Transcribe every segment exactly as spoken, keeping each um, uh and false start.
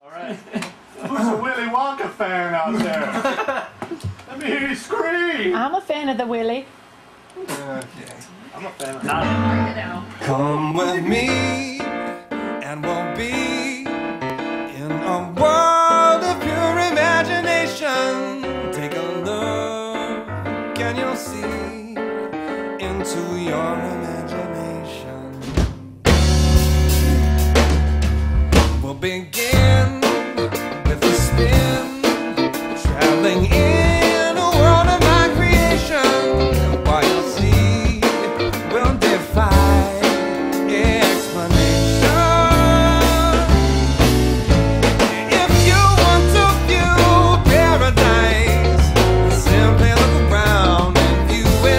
Alright. Who's a Willy Wonka fan out there? Let me hear you scream! I'm a fan of the Willy. Okay. I'm a fan of that. Come with me, and we'll be in a world of pure imagination. Take a look, and you'll see into your imagination. We'll begin with a spin, traveling in a world of my creation. While you'll see, we'll defy explanation. If you want to view paradise, simply look around and view it.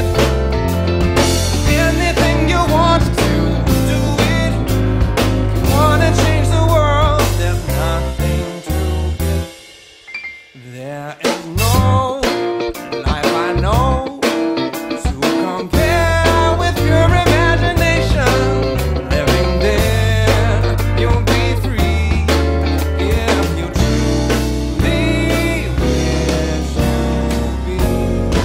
Anything you want to do it. If you want to change the world, there's nothing to it. There is no life I know to compare with your imagination. Living there, you'll be free if you truly wish to be.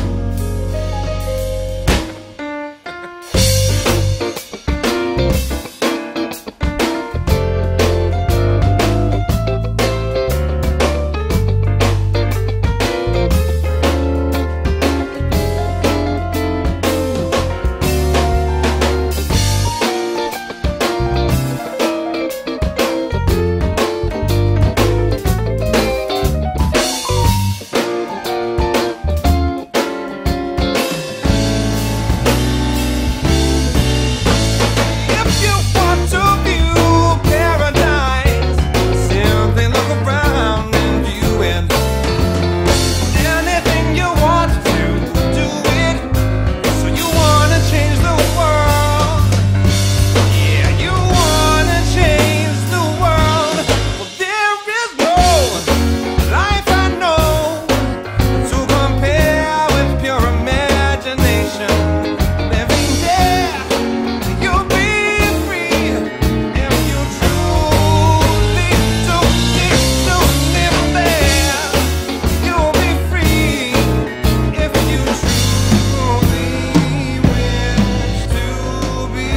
If you want to view paradise, simply look around and view it. Anything you want to do it. So you wanna change the world. Yeah, you wanna change the world. Well, there is no life I know to compare with pure imagination. Living there, you'll be free if you truly do need to live there. You'll be free if you truly wish to be.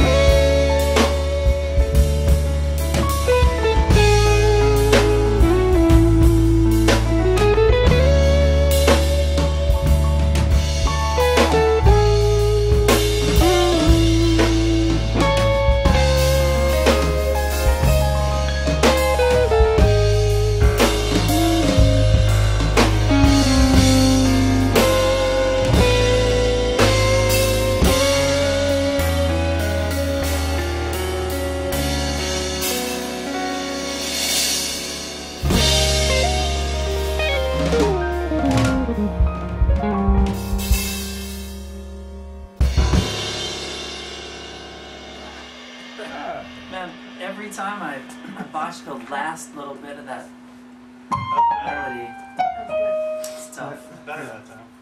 Man, every time I, I botch the last little bit of that melody, it's tough. Better that time.